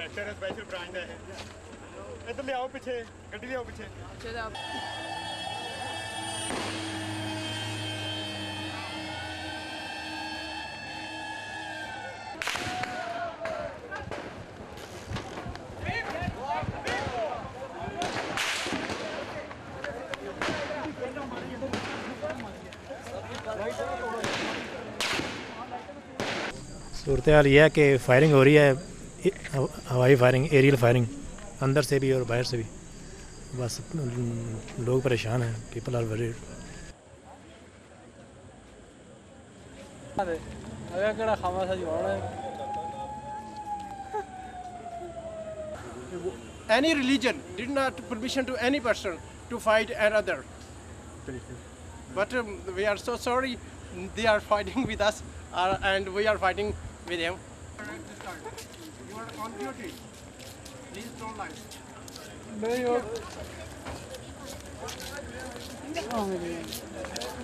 Pressure ਹੈ special branch ਦਾ ਇਹ ਇੱਧਰ ਲਿਆਓ ਪਿੱਛੇ ਗੱਡੀ ਲਿਆਓ ਪਿੱਛੇ ਚਲੋ सूरत हाल ये है कि फायरिंग हो रही है, हवाई फायरिंग, एरियल फायरिंग, अंदर से भी और बाहर से भी। बस लोग परेशान हैं, people are worried. Any religion did not permission to any person to fight another. But we are so sorry they are fighting with us and we are fighting with them. You are on duty. Please don't lie. No,